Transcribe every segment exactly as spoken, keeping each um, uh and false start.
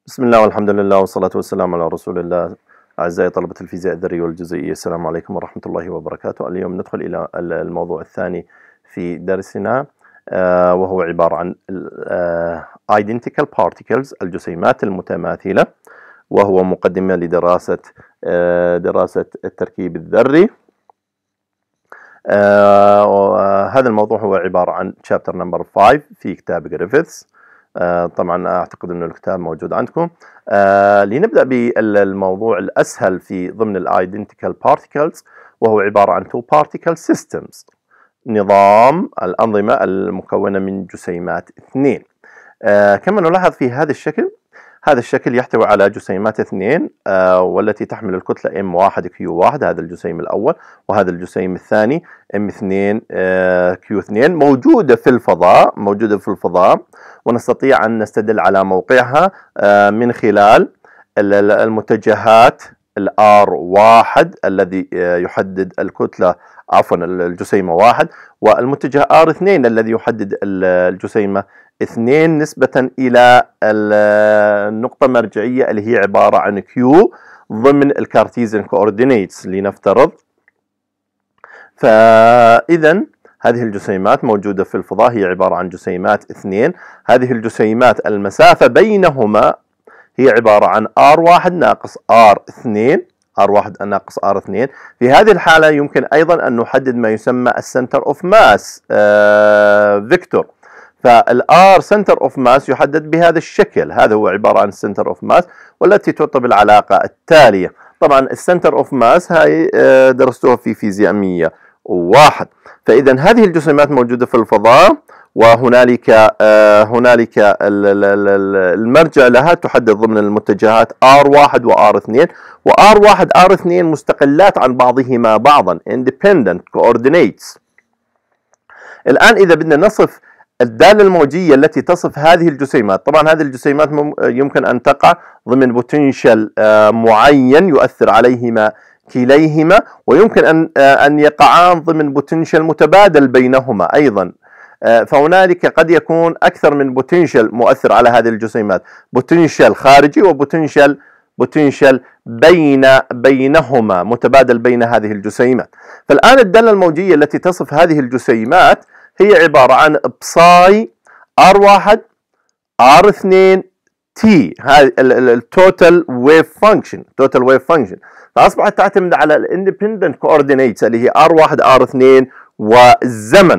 بسم الله والحمد لله والصلاة والسلام على رسول الله. أعزائي طلبة الفيزياء الذرية والجزيئية، السلام عليكم ورحمة الله وبركاته. اليوم ندخل إلى الموضوع الثاني في درسنا، وهو عبارة عن Identical Particles، الجسيمات المتماثلة، وهو مقدمة لدراسة دراسة التركيب الذري. هذا الموضوع هو عبارة عن Chapter Number خمسة في كتاب جريفيثس. آه طبعا أعتقد أن الكتاب موجود عندكم. آه لنبدأ بالموضوع الأسهل في ضمن ال Identical Particles، وهو عبارة عن Two Particle Systems، نظام الأنظمة المكونة من جسيمات اثنين. آه كما نلاحظ في هذا الشكل، هذا الشكل يحتوي على جسيمات اثنين، آه والتي تحمل الكتلة إم واحد كيو واحد، هذا الجسيم الأول، وهذا الجسيم الثاني إم اثنين كيو اثنين، موجودة في الفضاء موجودة في الفضاء ونستطيع أن نستدل على موقعها آه من خلال المتجهات الآر واحد الذي يحدد الكتلة، عفوا الجسيمة واحد، والمتجه آر اثنين الذي يحدد الجسيمة اثنين نسبة إلى النقطة المرجعية اللي هي عبارة عن كيو ضمن الكارتيزيان كوردينيتس لنفترض. فإذا هذه الجسيمات موجودة في الفضاء، هي عبارة عن جسيمات اثنين. هذه الجسيمات المسافة بينهما هي عبارة عن آر واحد ناقص آر اثنين، آر واحد ناقص آر اثنين. في هذه الحالة يمكن أيضا أن نحدد ما يسمى السنتر اوف ماس فيكتور. فالآر سنتر اوف ماس يحدد بهذا الشكل، هذا هو عبارة عن السنتر اوف ماس، والتي تعطى بالعلاقة التالية. طبعا السنتر اوف ماس هاي درستوها في فيزياء مية وواحد. فإذا هذه الجسيمات موجودة في الفضاء، وهنالك آه هنالك المرجع لها تحدد ضمن المتجهات آر واحد وآر اثنين، وآر واحد آر اثنين مستقلات عن بعضهما بعضا independent coordinates. الآن إذا بدنا نصف الدالة الموجية التي تصف هذه الجسيمات، طبعا هذه الجسيمات يمكن أن تقع ضمن بوتنشال آه معين يؤثر عليهما كليهما، ويمكن أن آه أن يقعان ضمن بوتنشال متبادل بينهما أيضا. فهنالك قد يكون أكثر من بوتنشال مؤثر على هذه الجسيمات، بوتنشال خارجي وبوتنشال بوتنشال بين بينهما متبادل بين هذه الجسيمات. فالآن الدالة الموجية التي تصف هذه الجسيمات هي عبارة عن بصاي آر واحد آر اثنين تي، هذه التوتال ويف فانكشن، توتال ويف فانكشن. فأصبحت تعتمد على الاندبندنت كوردينيتس اللي هي آر واحد آر اثنين والزمن.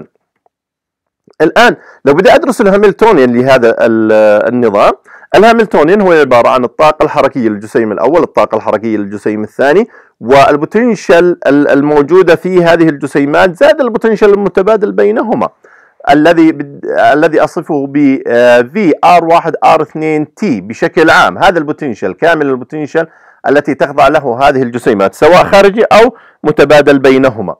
الآن لو بدي أدرس الهاملتونيان لهذا النظام، الهاملتونيان هو عبارة عن الطاقة الحركية للجسيم الأول، الطاقة الحركية للجسيم الثاني، والبوتنشال الموجودة في هذه الجسيمات زائد البوتنشال المتبادل بينهما، الذي الذي أصفه ب في آر واحد آر اثنين تي بشكل عام. هذا البوتنشال كامل البوتنشال التي تخضع له هذه الجسيمات، سواء خارجي أو متبادل بينهما.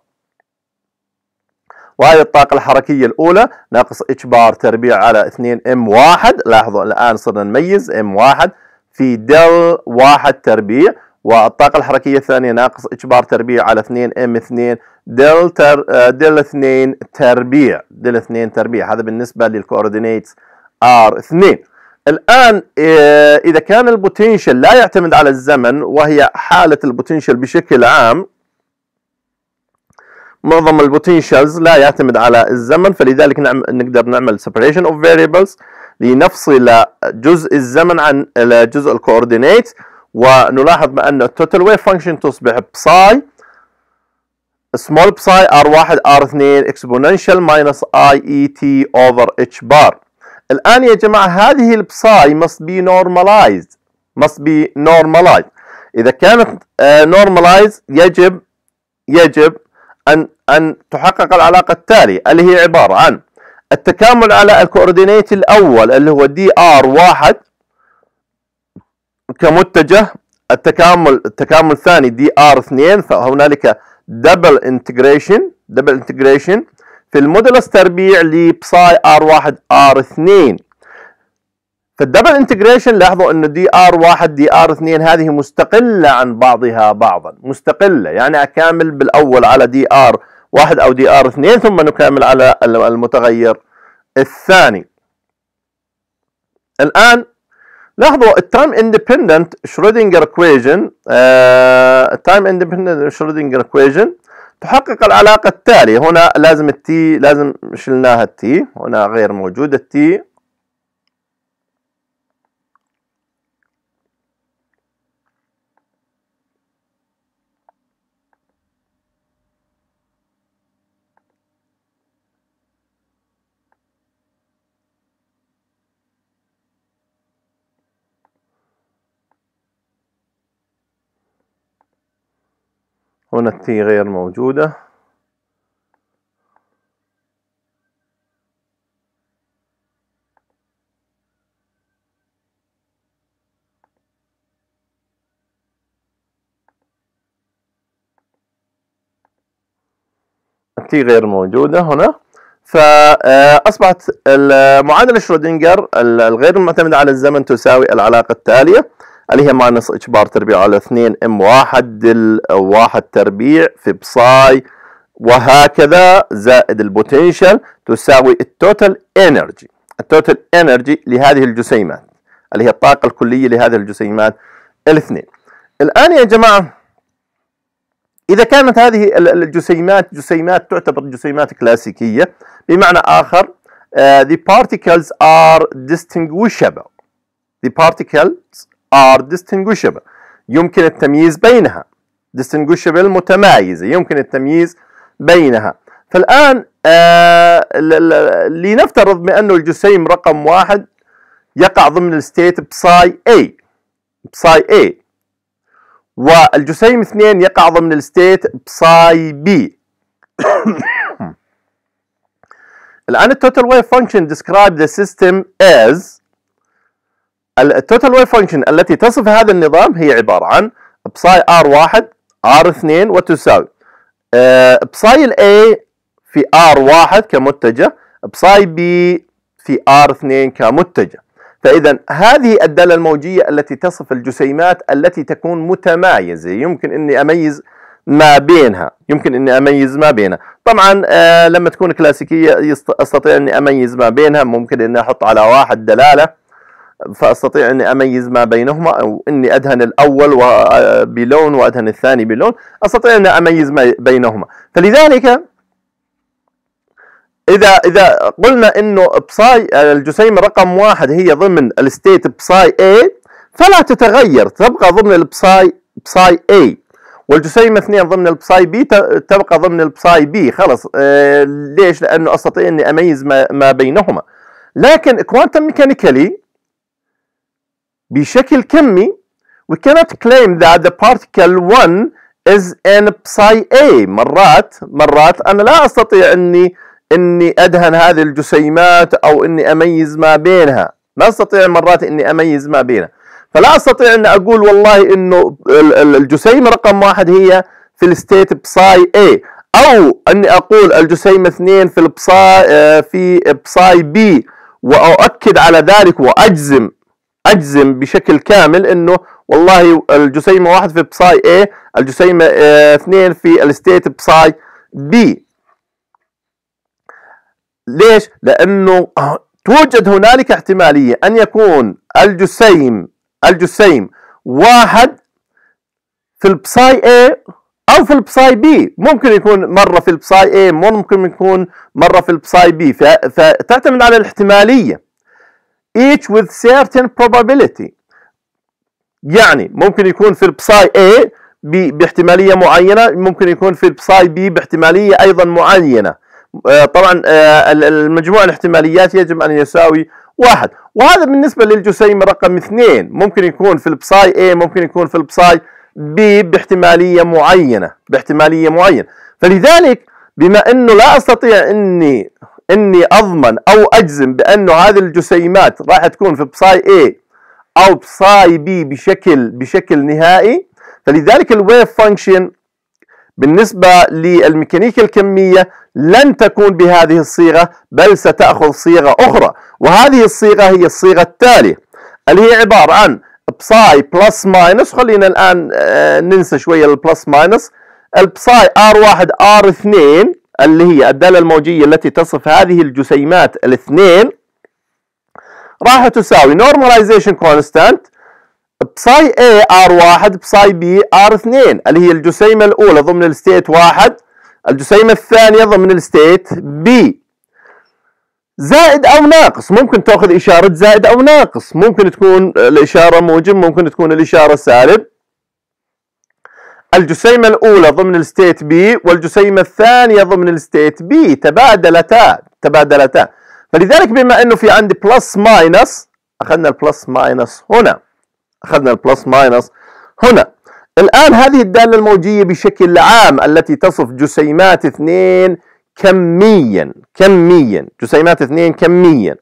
وهذه الطاقة الحركية الأولى ناقص اتش بار تربيع على اثنين ام واحد. لاحظوا الآن صرنا نميز ام واحد في دل واحد تربيع، والطاقة الحركية الثانية ناقص اتش بار تربيع على اثنين ام اثنين دل تر دل اثنين تربيع، دل اثنين تربيع. هذا بالنسبة للكوردينيتس ار اثنين. الآن إذا كان البوتنشال لا يعتمد على الزمن، وهي حالة البوتنشال بشكل عام، معظم البوتنشالز لا يعتمد على الزمن، فلذلك نعم نقدر نعمل separation of variables لنفصل جزء الزمن عن جزء الكوردينيت. ونلاحظ بأن التوتال ويف فانكشن تصبح بصاي small psi آر واحد آر اثنين exponential minus I E T over H bar. الآن يا جماعة هذه البصاي must be normalized must be normalized. إذا كانت uh, normalized يجب يجب أن أن تحقق العلاقة التالية، اللي هي عبارة عن التكامل على الكوردينيت الأول اللي هو دي آر واحد كمتجه، التكامل التكامل الثاني دي آر اثنين، فهنالك دبل انتجريشن دبل انتجريشن في المودولس تربيع لبصاي آر واحد آر اثنين. فالدبل انتجريشن لاحظوا انه دي آر واحد دي آر اثنين هذه مستقلة عن بعضها بعضا، مستقلة، يعني اكامل بالاول على دي آر واحد او دي آر اثنين ثم نكمل على المتغير الثاني. الان لاحظوا التايم اندبندنت شرودنجر اكويجن التايم اندبندنت شرودنجر اكويجن تحقق العلاقة التالية. هنا لازم التي لازم شلناها التي، هنا غير موجودة التي. هنا التي غير موجودة. التي غير موجودة هنا. فأصبحت معادلة شرودنجر الغير المعتمدة على الزمن تساوي العلاقة التالية اللي هي ماينس اتش بار تربيع على اثنين ام واحد دل واحد تربيع في بصاي وهكذا زائد البوتنشال تساوي التوتال انرجي. التوتال انرجي لهذه الجسيمات اللي هي الطاقة الكلية لهذه الجسيمات الاثنين. الآن يا جماعة إذا كانت هذه الجسيمات جسيمات تعتبر جسيمات كلاسيكية، بمعنى آخر uh, the particles are distinguishable. The particles are distinguishable. يمكن التمييز بينها. distinguishable متمايزة، يمكن التمييز بينها. فالآن uh, لنفترض بأنه الجسيم رقم واحد يقع ضمن الستيت بساي A بساي A، والجسيم اثنين يقع ضمن الستيت بساي بي. الآن التوتال ويف فانكشن describe the system as التوتال ويف فانكشن التي تصف هذا النظام هي عبارة عن بساي ار واحد ار اثنين وتساوي أه بساي الاي في ار واحد كمتجه بساي بي في ار اثنين كمتجه. فإذا هذه الدالة الموجية التي تصف الجسيمات التي تكون متمايزة، يمكن إني أميز ما بينها، يمكن إني أميز ما بينها. طبعا آه لما تكون كلاسيكية أستطيع إني أميز ما بينها، ممكن إني أحط على واحد دلالة فأستطيع إني أميز ما بينهما، أو إني أدهن الأول بلون وأدهن الثاني بلون، أستطيع إني أميز ما بينهما. فلذلك إذا إذا قلنا إنه بساي الجسيمة رقم واحد هي ضمن الستيت بساي A فلا تتغير، تبقى ضمن البساي بساي A، والجسيمة اثنين ضمن البساي B تبقى ضمن البساي B. خلص آه ليش؟ لأنه أستطيع إني أميز ما, ما بينهما. لكن كوانتم ميكانيكالي بشكل كمي we cannot claim that the particle one is in psi A. مرات مرات أنا لا أستطيع إني إني أدهن هذه الجسيمات أو إني أميز ما بينها، لا أستطيع مرات إني أميز ما بينها. فلا أستطيع إني أقول والله إنه الجسيمة رقم واحد هي في الستيت بساي A، أو إني أقول الجسيمة اثنين في البساي في بساي B، وأؤكد على ذلك وأجزم أجزم بشكل كامل إنه والله الجسيمة واحد في بساي A، الجسيمة اثنين في الستيت بساي B. ليش؟ لأنه توجد هنالك احتمالية أن يكون الجسيم الجسيم واحد في البساي A أو في البساي B. ممكن يكون مرة في البساي A، ممكن يكون مرة في البساي B. فتعتمد على الاحتمالية each with certain probability. يعني ممكن يكون في البساي A باحتمالية معينة، ممكن يكون في البساي B باحتمالية أيضا معينة. طبعا المجموع الاحتماليات يجب أن يساوي واحد. وهذا بالنسبة للجسيم رقم اثنين، ممكن يكون في البساي A، ممكن يكون في البساي B باحتمالية معينة باحتمالية معينة. فلذلك بما أنه لا أستطيع أني أني أضمن أو أجزم بأنه هذه الجسيمات راح تكون في بساي A أو بساي B بشكل بشكل نهائي، فلذلك الويف فانكشن بالنسبة للميكانيكا الكمية لن تكون بهذه الصيغة، بل ستأخذ صيغة أخرى. وهذه الصيغة هي الصيغة التالية اللي هي عبارة عن بساي بلس ماينس. خلينا الآن ننسى شوية البلس ماينس. البساي ار واحد ار اثنين اللي هي الدالة الموجية التي تصف هذه الجسيمات الاثنين راح تساوي normalization constant بساي A ار واحد بساي B ار اثنين اللي هي الجسيمة الأولى ضمن الستيت واحد، الجسيمة الثانية ضمن الستيت B. زائد أو ناقص، ممكن تأخذ إشارة زائد أو ناقص، ممكن تكون الإشارة موجب، ممكن تكون الإشارة سالب. الجسيمة الأولى ضمن الستيت B والجسيمة الثانية ضمن الستيت B تبادلتا تبادلتا فلذلك بما أنه في عندي بلس ماينس أخذنا البلس ماينس هنا، أخذنا البلس ماينس هنا. الآن هذه الدالة الموجية بشكل عام التي تصف جسيمات اثنين كميا كميا جسيمات اثنين كميا.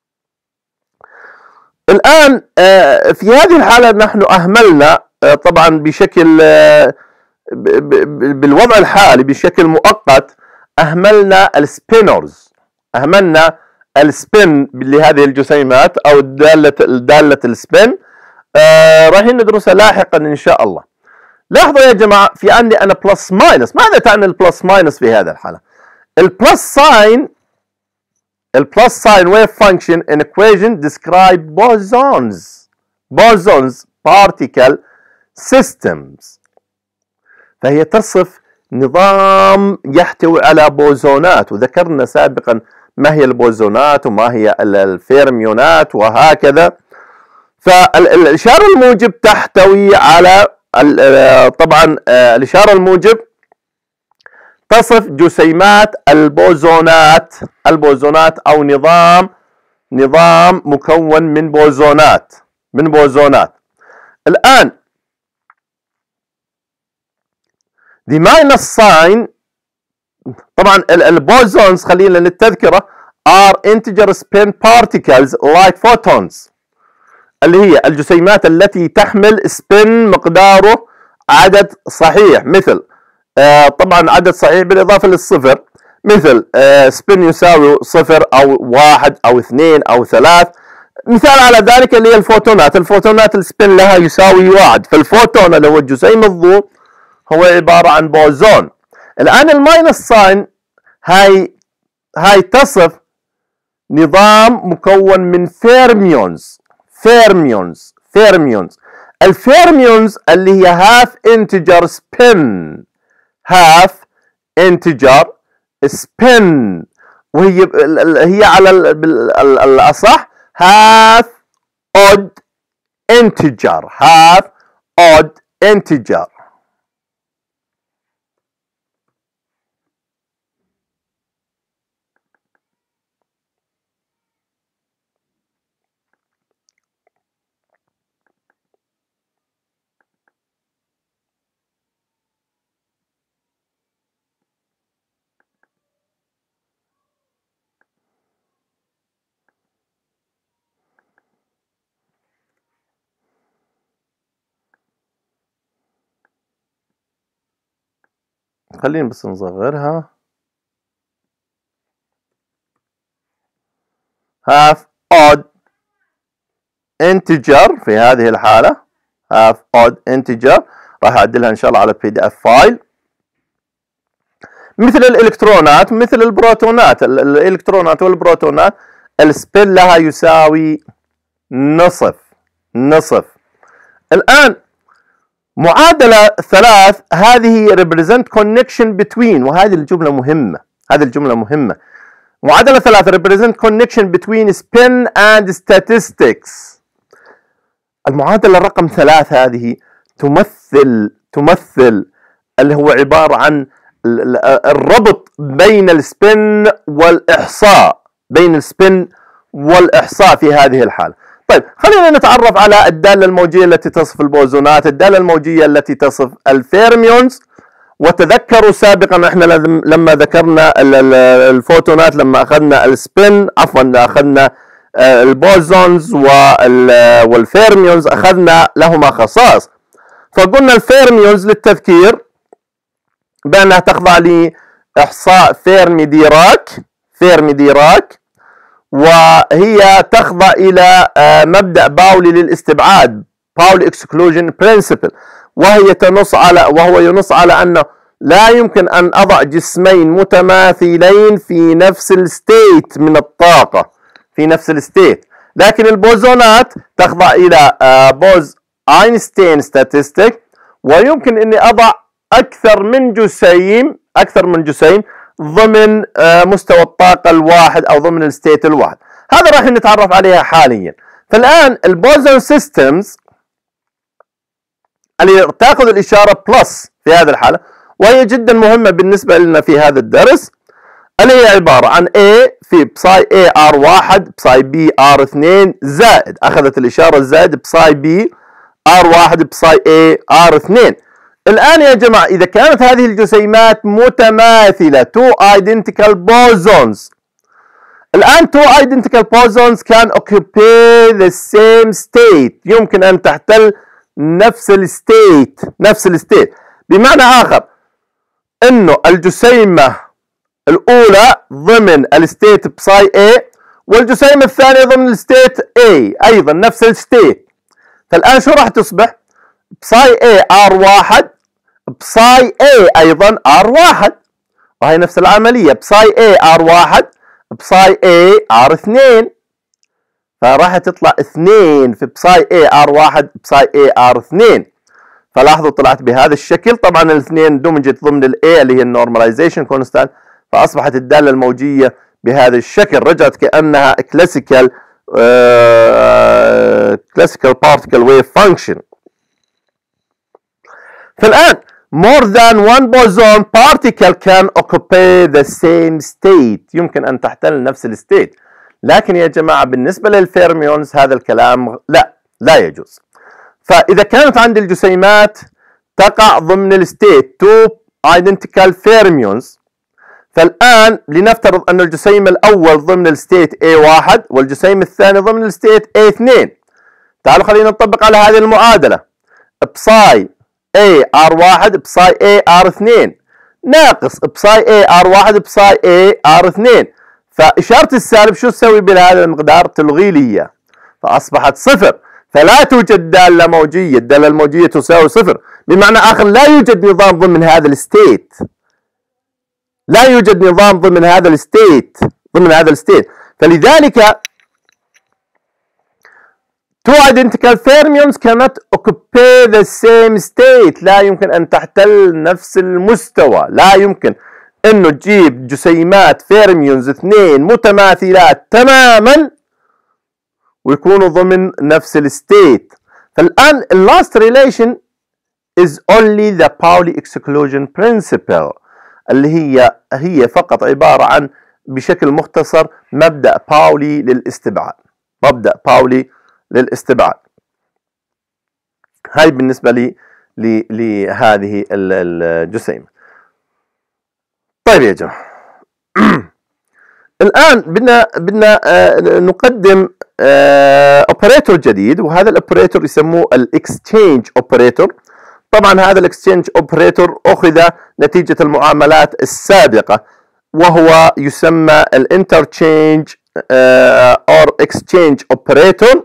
الآن في هذه الحالة نحن أهملنا طبعا بشكل بالوضع الحالي بشكل مؤقت أهملنا السبينرز، أهملنا السبين لهذه الجسيمات أو الدالة الدالة السبين. آه راح ندرسها لاحقا إن شاء الله. لاحظوا يا جماعة في عندي أنا بلس ماينس. ماذا تعني البلس ماينس في هذه الحالة؟ البلس ساين البلس ساين wave function in equation describe bosons bosons particle systems. فهي تصف نظام يحتوي على بوزونات، وذكرنا سابقا ما هي البوزونات وما هي الفيرميونات وهكذا. فالإشارة الموجب تحتوي على طبعا الإشارة الموجب تصف جسيمات البوزونات البوزونات أو نظام نظام مكون من بوزونات من بوزونات. الآن the minus sign طبعا البوزونز خلينا للتذكرة are integer spin particles like photons اللي هي الجسيمات التي تحمل سبين مقداره عدد صحيح، مثل آه طبعا عدد صحيح بالإضافة للصفر، مثل آه سبين يساوي صفر أو واحد أو اثنين أو ثلاث. مثال على ذلك اللي هي الفوتونات، الفوتونات السبين لها يساوي واحد، فالفوتون اللي هو جسيم الضوء هو عبارة عن بوزون. الآن الماينس ساين هاي هاي تصف نظام مكون من فيرميونز فيرميونز فيرميونز الفيرميونز اللي هي هاف انتجر سبين هاف انتجر سبين وهي هي على الأصح هاف اود انتجر هاف اود انتجر. خلينا بس نصغرها. half odd integer في هذه الحالة half odd integer راح أعدلها إن شاء الله على بي دي إف فايل. مثل الإلكترونات مثل البروتونات، الإلكترونات والبروتونات السبين لها يساوي نصف نصف. الآن معادلة ثلاث هذه represent connection between، وهذه الجملة مهمة هذه الجملة مهمة. معادلة ثلاث represent connection between spin and statistics. المعادلة رقم ثلاث هذه تمثل تمثل اللي هو عبارة عن الربط بين السبن والإحصاء بين السبن والإحصاء في هذه الحالة. طيب خلينا نتعرف على الدالة الموجية التي تصف البوزونات، الدالة الموجية التي تصف الفيرميونز. وتذكروا سابقا احنا لما ذكرنا الفوتونات لما اخذنا السبين عفوا اخذنا البوزونز والفيرميونز اخذنا لهما خصائص. فقلنا الفيرميونز للتذكير بانها تخضع لاحصاء فيرمي ديراك فيرمي ديراك وهي تخضع إلى مبدأ باولي للاستبعاد باولي اكسكلوجن برنسبل، وهي تنص على وهو ينص على أنه لا يمكن أن أضع جسمين متماثلين في نفس الستيت من الطاقة في نفس الستيت. لكن البوزونات تخضع إلى بوز أينشتاين ستاتستيك، ويمكن أني أضع أكثر من جسيم أكثر من جسيم ضمن مستوى الطاقة الواحد أو ضمن الستيت الواحد. هذا راح نتعرف عليها حاليا. فالآن البوزون سيستمز اللي تأخذ الإشارة بلس في هذه الحالة، وهي جدا مهمة بالنسبة لنا في هذا الدرس، اللي هي عبارة عن A في بساي A آر واحد بساي B آر اثنين زائد، أخذت الإشارة الزائد بساي B آر واحد بساي A آر اثنين. الآن يا جماعة إذا كانت هذه الجسيمات متماثلة two identical bosons، الآن two identical bosons can occupy the same state، يمكن أن تحتل نفس الستيت نفس الستيت بمعنى آخر أنه الجسيمة الأولى ضمن الستيت بساي A والجسيمة الثانية ضمن الستيت A أيضا نفس الستيت. فالآن شو راح تصبح؟ بساي A آر واحد بساي A أيضا آر واحد، وهي نفس العملية بساي A آر واحد بساي A آر اثنين، فراح تطلع اثنين في بساي A آر واحد بساي A آر اثنين. فلاحظوا طلعت بهذا الشكل. طبعا الاثنين دمجت ضمن ال A اللي هي النورماليزيشن كونستانت، فأصبحت الدالة الموجية بهذا الشكل، رجعت كأنها كلاسيكال كلاسيكال بارتيكل ويف فانكشن. فالآن more than one boson particle can occupy the same state، يمكن أن تحتل نفس الستيت. لكن يا جماعة بالنسبة للفيرميونز هذا الكلام لا لا يجوز. فإذا كانت عندي الجسيمات تقع ضمن الستيت two identical fermions، فالآن لنفترض أن الجسيم الأول ضمن الستيت A واحد والجسيم الثاني ضمن الستيت A اثنين. تعالوا خلينا نطبق على هذه المعادلة. بساي A آر واحد بساي A آر اثنين ناقص بساي A آر واحد بساي A آر اثنين، فإشارة السالب شو تسوي بهذا المقدار؟ تلغي لي إياه، فأصبحت صفر. فلا توجد دالة موجية، الدالة الموجية تساوي صفر، بمعنى آخر لا يوجد نظام ضمن هذا الستيت، لا يوجد نظام ضمن هذا الستيت ضمن هذا الستيت. فلذلك two identical fermions cannot occupy the same state، لا يمكن أن تحتل نفس المستوى. لا يمكن أنه تجيب جسيمات فيرميونز اثنين متماثلات تماما ويكونوا ضمن نفس الستيت. فالآن last relation is only the Pauli exclusion principle، اللي هي هي فقط عبارة عن بشكل مختصر مبدأ باولي للاستبعاد، مبدأ باولي للاستبعاد. هاي بالنسبة لي لهذه الجسيمة. طيب يا جماعة الآن بدنا بدنا نقدم اوبريتور جديد، وهذا الاوبريتور يسموه الاكستشينج اوبريتور. طبعا هذا الاكستشينج اوبريتور اخذ نتيجة المعاملات السابقة، وهو يسمى الانترتشينج اور اكستشينج اوبريتور،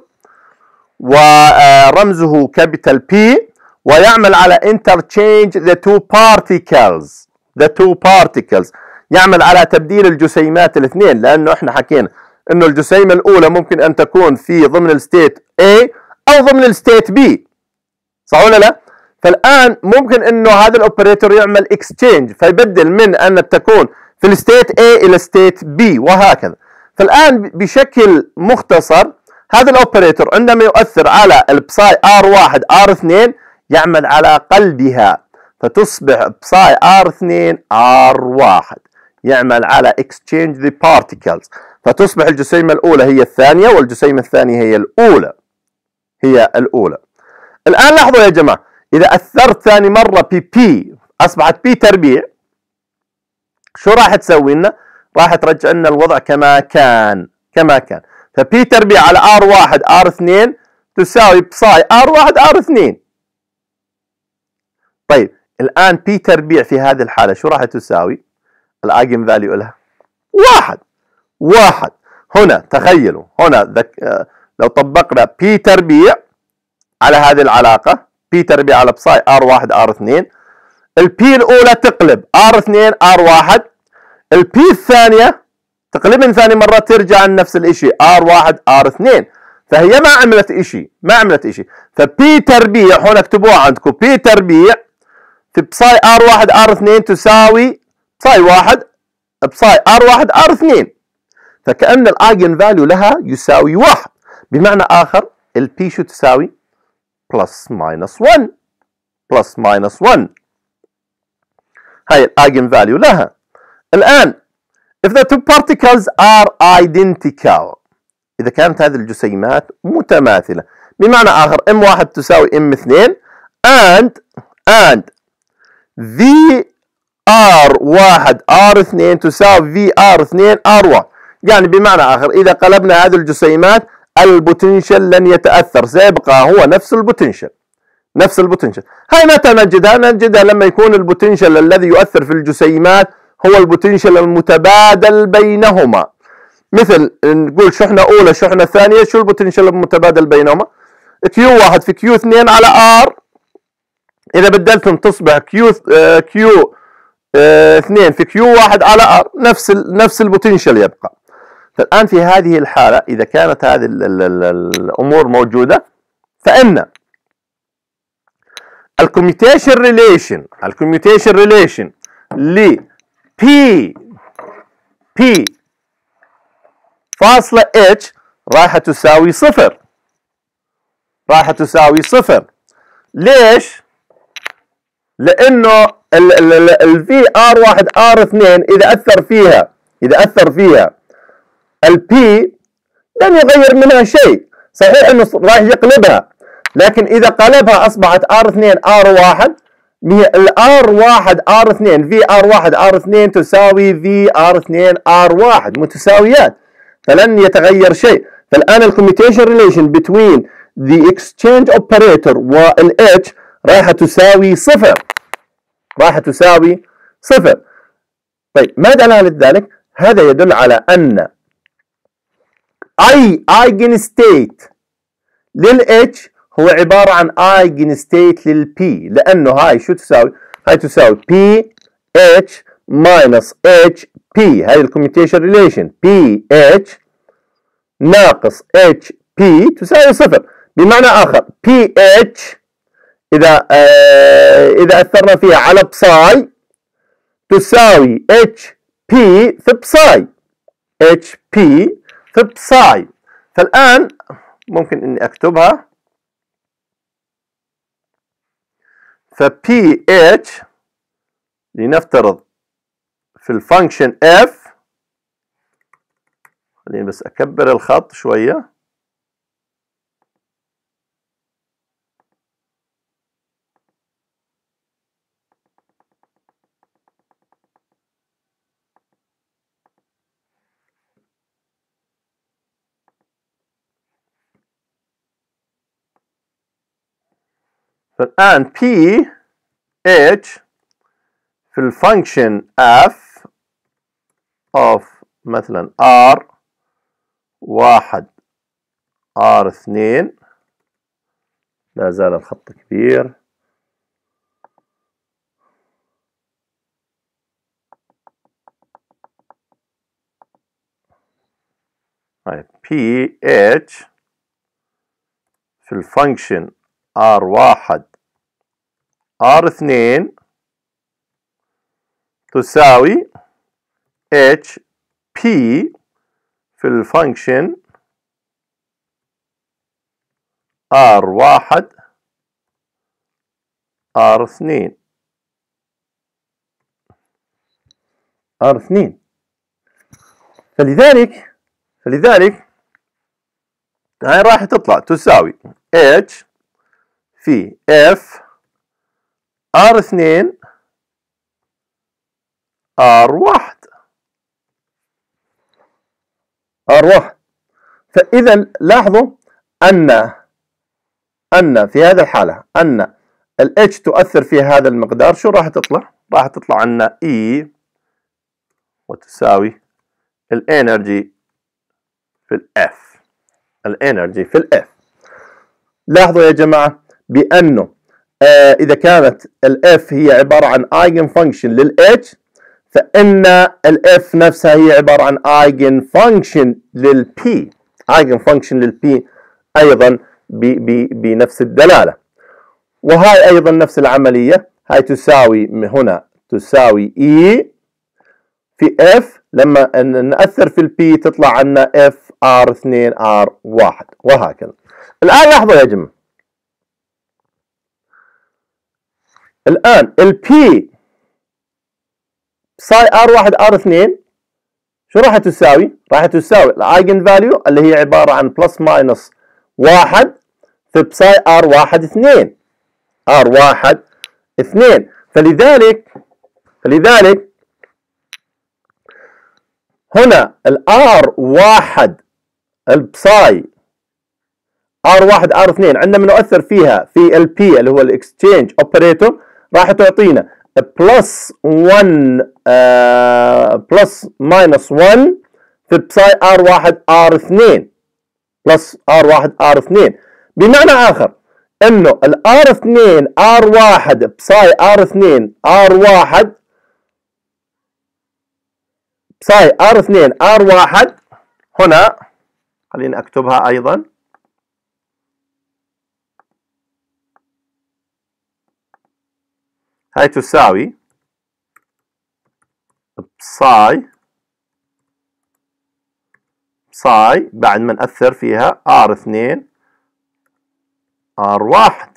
ورمزه كابيتال بي، ويعمل على interchange the two particles the two particles يعمل على تبديل الجسيمات الاثنين، لأنه احنا حكينا انه الجسيمة الأولى ممكن أن تكون في ضمن الستيت A أو ضمن الستيت B، صح ولا لا؟ فالآن ممكن انه هذا الاوبريتور يعمل اكستشينج، فيبدل من أن تكون في الستيت A إلى ستيت B وهكذا. فالآن بشكل مختصر هذا الاوبريتور عندما يؤثر على البساي آر واحد آر اثنين يعمل على قلبها، فتصبح بساي آر اثنين آر واحد، يعمل على exchange the particles، فتصبح الجسيمة الأولى هي الثانية والجسيمة الثانية هي الأولى هي الأولى. الآن لاحظوا يا جماعة، إذا أثرت ثاني مرة بي بي أصبحت بي تربيع، شو راح تسوي لنا؟ راح ترجع لنا الوضع كما كان كما كان. فبي تربيع على آر واحد آر اثنين تساوي بساي آر واحد آر اثنين. طيب الآن بي تربيع في هذه الحالة شو راح تساوي؟ الأيجن فاليو لها واحد واحد. هنا تخيلوا، هنا ذك... لو طبقنا بي تربيع على هذه العلاقة، بي تربيع على بساي آر واحد آر اثنين، البي الأولى تقلب آر اثنين آر واحد، البي الثانية تقلبا ثاني مرة ترجع نفس الشيء آر واحد آر اثنين. فهي ما عملت إشي، ما عملت إشي. فبي تربيع هون اكتبوها عندكم، بي تربيع في بساي ار واحد ار اثنين تساوي بساي واحد بساي ار واحد ار اثنين. فكأن الايجن فاليو لها يساوي واحد. بمعنى آخر البي شو تساوي؟ بلس ماينس واحد، بلس ماينس واحد. هاي الايجن فاليو لها. الآن if the two particles are identical، إذا كانت هذه الجسيمات متماثلة، بمعنى آخر ام واحد تساوي ام اثنين and and في ار واحد ار اثنين تساوي في ار اثنين ار واحد. يعني بمعنى آخر إذا قلبنا هذه الجسيمات البوتنشل لن يتأثر، سيبقى هو نفس البوتنشل، نفس البوتنشل. هاي متى نجدها؟ نجدها لما يكون البوتنشل الذي يؤثر في الجسيمات هو البوتنشل المتبادل بينهما. مثل نقول شحنة أولى شحنة ثانية، شو البوتنشل المتبادل بينهما؟ كيو واحد في كيو اثنين على ار، إذا بدلتهم تصبح كيو كيو اثنين في كيو واحد على ار، نفس ال نفس البوتنشل يبقى. فالآن في هذه الحالة إذا كانت هذه ال ال ال الأمور موجودة، فإن الكوميوتيشن ريليشن الكوميوتيشن ريليشن ل P P فاصلة H راح تساوي صفر، راح تساوي صفر. ليش؟ لأنه ال في ار واحد ار اثنين إذا أثر فيها إذا أثر فيها ال P لن يغير منها شيء. صحيح إنه راح يقلبها، لكن إذا قلبها أصبحت ار اثنين ار واحد، ال ار واحد ار اثنين في ار واحد ار اثنين تساوي في ار اثنين ار واحد، متساويات، فلن يتغير شيء. فالآن الكوميوتيشن ريليشن between the exchange operator وال H راح تساوي صفر، راح تساوي صفر. طيب ما دلالة ذلك؟ هذا يدل على أن أي ايجن ستيت لل H هو عبارة عن ايجن ستيت لل P، لأنه هاي شو تساوي؟ هاي تساوي P H minus H P، هاي الكوميوتيشن ريليشن P H ناقص H P تساوي صفر. بمعنى آخر P H إذا آه إذا أثرنا فيها على بساي تساوي H P في بساي، H P في بساي. فالآن ممكن إني أكتبها، ف بي اتش لنفترض في الفانكشن F، خليني بس أكبر الخط شوية، فالآن P H في الفانكشن F of مثلا R واحد R اثنين، لا زال الخط كبير، هاي P H في الفانكشن R واحد R اثنين تساوي H P في الفانكشن R واحد R اثنين R اثنين. فلذلك فلذلك هاي راح تطلع تساوي H في F R اثنين R واحد R واحد. فإذا لاحظوا أن أن في هذه الحالة أن ال H تؤثر في هذا المقدار، شو راح تطلع؟ راح تطلع عنا E وتساوي الانرجي في ال F، الانرجي في ال F. لاحظوا يا جماعة بأنه آه إذا كانت ال F هي عبارة عن ايجن فانكشن لل H، فإن ال F نفسها هي عبارة عن ايجن فانكشن لل P، ايجن فانكشن لل P أيضا بنفس الدلالة. وهاي أيضا نفس العملية، هاي تساوي هنا تساوي E في F، لما نأثر في البي تطلع عنا F R اثنين R واحد وهكذا. الآن لاحظوا يا جماعة، الآن البي ساي R واحد R اثنين شو راح تساوي؟ راح تساوي الايجن فاليو اللي هي عبارة عن بلس ماينس واحد في بساي R واحد اثنين R واحد اثنين. فلذلك فلذلك هنا ال R واحد البساي R واحد R اثنين عندما نؤثر فيها في ال P اللي هو الاكستشينج اوبريتور راح تعطينا بلس واحد بلس ماينس واحد في بساي R واحد R اثنين بلس R واحد R اثنين. بمعنى آخر انه ال R اثنين R واحد بساي R اثنين R واحد بساي R اثنين R واحد، هنا خليني اكتبها ايضا، هاي تساوي بساي بساي بعد ما نأثر فيها R اثنين R واحد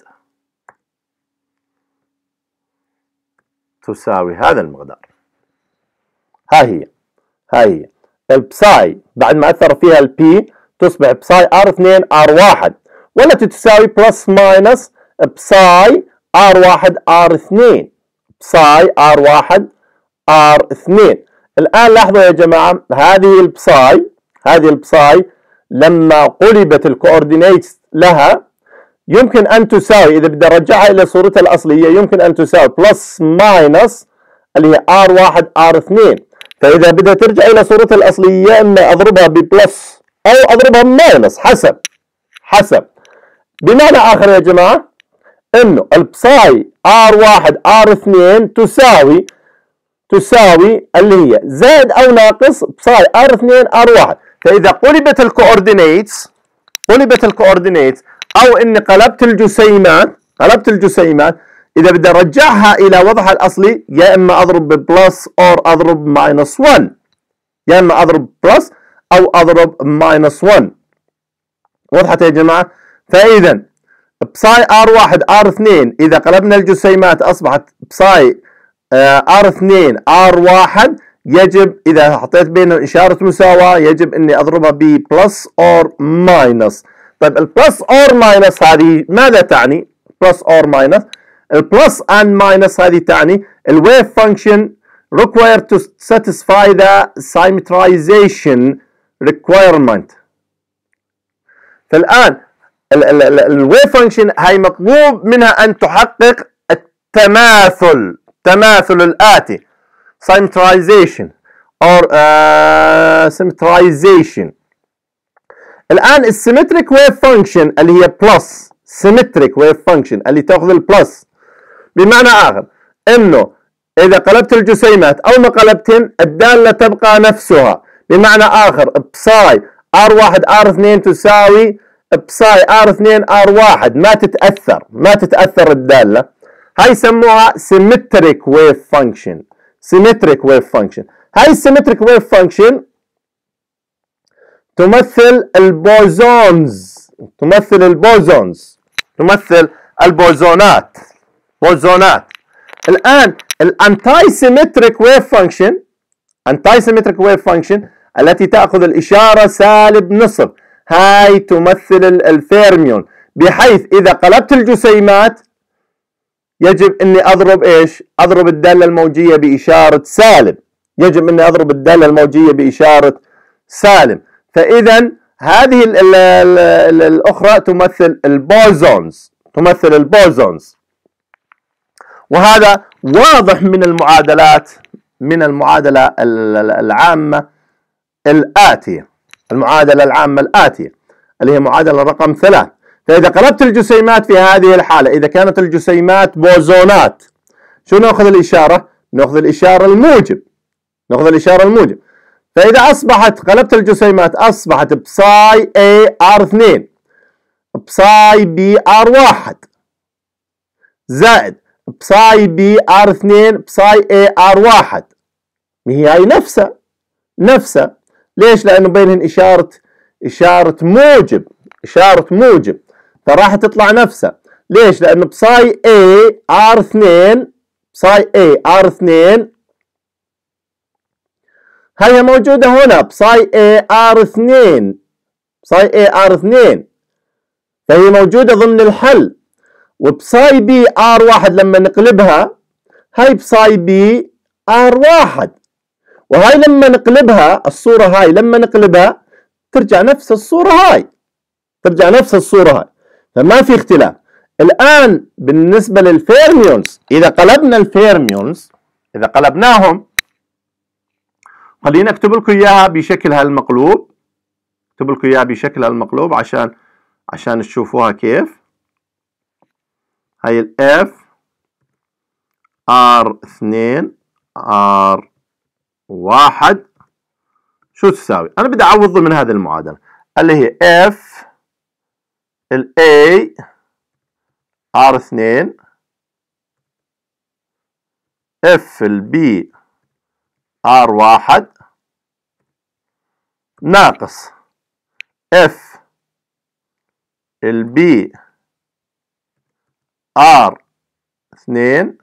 تساوي هذا المقدار. ها هي هاي هي البساي بعد ما أثر فيها البي تصبح بساي R اثنين R واحد، والتي تساوي بلس ماينس بساي R واحد R اثنين بساي R واحد R اثنين. الآن لاحظوا يا جماعة، هذه البساي هذه البساي لما قلبت الكوردينيتس لها يمكن أن تساوي، إذا بدي أرجعها إلى صورتها الأصلية يمكن أن تساوي بلس ماينس اللي هي R واحد R اثنين. فإذا بدها ترجع إلى صورتها الأصلية يا إما أضربها ببلس أو أضربها بماينس حسب حسب. بمعنى آخر يا جماعة إنه البساي R واحد R اثنين تساوي تساوي اللي هي زائد أو ناقص بساي R اثنين R واحد. فإذا قلبت الكوردينيتس قلبت الكوردينيتس أو إني قلبت الجسيمات قلبت الجسيمات إذا بدي أرجعها إلى وضعها الأصلي يا إما أضرب ببلس أو أضرب بماينس واحد، يا إما أضرب بلس أو أضرب بماينس واحد. وضحت يا جماعة؟ فإذا بساي R واحد R اثنين إذا قلبنا الجسيمات أصبحت بساي R اثنين R واحد، يجب إذا حطيت بينهم إشارة مساواة يجب إني أضربها ببلس أو ماينس. طيب البلس أو ماينس هذه ماذا تعني؟ بلس أو ماينس، البلس and ماينس هذه تعني الويف فانكشن required to satisfy the symmetrization requirement. فالآن الويف فانكشن هاي مطلوب منها أن تحقق التماثل تماثل الآتي symmetrization or uh, symmetrization. الآن السيمتريك ويف فانكشن اللي هي بلس سيمتريك ويف فانكشن اللي تأخذ البلس، بمعنى آخر إنه إذا قلبت الجسيمات أو ما قلبتن الدالة تبقى نفسها. بمعنى آخر بساي R واحد R اثنين تساوي بساي R اثنين R واحد، ما تتأثر ما تتأثر الدالة. هاي يسموها symmetric wave function symmetric wave function. هاي السيمتريك ويف فانكشن تمثل البوزونز تمثل البوزونز تمثل البوزونات بوزونات. الآن الانتاي سيمتريك ويف فانكشن انتاي سيمتريك ويف فانكشن التي تأخذ الإشارة سالب نصف، هاي تمثل الفيرميون، بحيث إذا قلبت الجسيمات يجب اني اضرب ايش؟ اضرب الدالة الموجية باشارة سالب، يجب اني اضرب الدالة الموجية باشارة سالب. فاذا هذه ال ال ال ال الاخرى تمثل البوزونز تمثل البوزونز وهذا واضح من المعادلات من المعادلة العامة الآتية المعادلة العامة الآتية اللي هي معادلة رقم ثلاث. فإذا قلبت الجسيمات في هذه الحالة، إذا كانت الجسيمات بوزونات، شو نأخذ الإشارة؟ نأخذ الإشارة الموجب نأخذ الإشارة الموجب. فإذا أصبحت قلبت الجسيمات أصبحت بساي A R اثنين بساي بي ار واحد زائد بساي بي ار اثنين بساي اي ار واحد. هي هاي نفسها نفسها. ليش؟ لأنه بينهن إشارة إشارة موجب إشارة موجب، فراح تطلع نفسها. ليش؟ لأنه بساي اي ار اثنين بساي اي ار اثنين هي موجودة هنا بساي اي ار اثنين بساي اي ار اثنين، فهي موجودة ضمن الحل. وبساي بي ار واحد لما نقلبها هاي بساي بي ار واحد، وهاي لما نقلبها الصورة هاي لما نقلبها ترجع نفس الصورة هاي ترجع نفس الصورة هاي، فما في اختلاف. الآن بالنسبة للفيرميونز، إذا قلبنا الفيرميونز إذا قلبناهم، خلينا أكتب لكم إياها بشكل هالمقلوب أكتب لكم إياها بشكل هالمقلوب عشان عشان تشوفوها كيف. هاي ال F R اثنين R واحد شو تساوي؟ أنا بدي أعوض ضمن هذه المعادلة اللي هي F ال A R اثنين F ال B R واحد ناقص F ال B R اثنين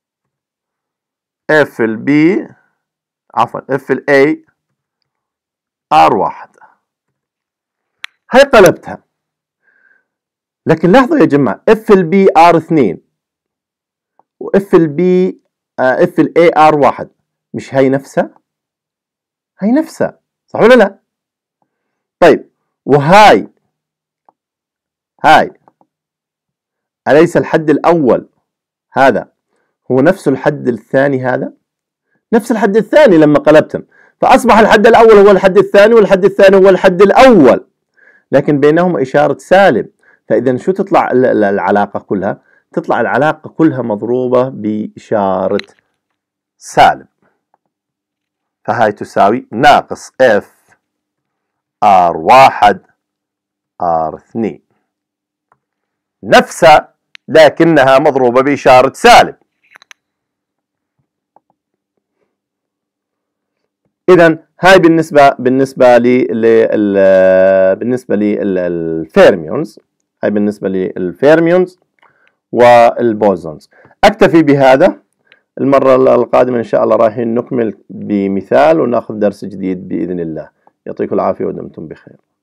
F ال B عفوا F ال A R واحد. هاي قلبتها، لكن لاحظوا يا جماعة F ال B R اثنين و F ال B آه F ال A R واحد مش هاي نفسها؟ هاي نفسها صح ولا لا؟ طيب وهاي هاي أليس الحد الأول هذا هو نفس الحد الثاني؟ هذا نفس الحد الثاني لما قلبتهم، فأصبح الحد الأول هو الحد الثاني والحد الثاني هو الحد الأول، لكن بينهما إشارة سالب. فإذا شو تطلع العلاقة كلها؟ تطلع العلاقة كلها مضروبة بإشارة سالب، فهاي تساوي ناقص F R واحد R اثنين نفسها لكنها مضروبة بإشارة سالب. إذا هاي بالنسبة بالنسبة لي بالنسبة للفيرميونز هاي بالنسبة للفيرميونز والبوزونز. أكتفي بهذا. المرة القادمة إن شاء الله رايحين نكمل بمثال وناخذ درس جديد بإذن الله. يعطيكم العافية ودمتم بخير.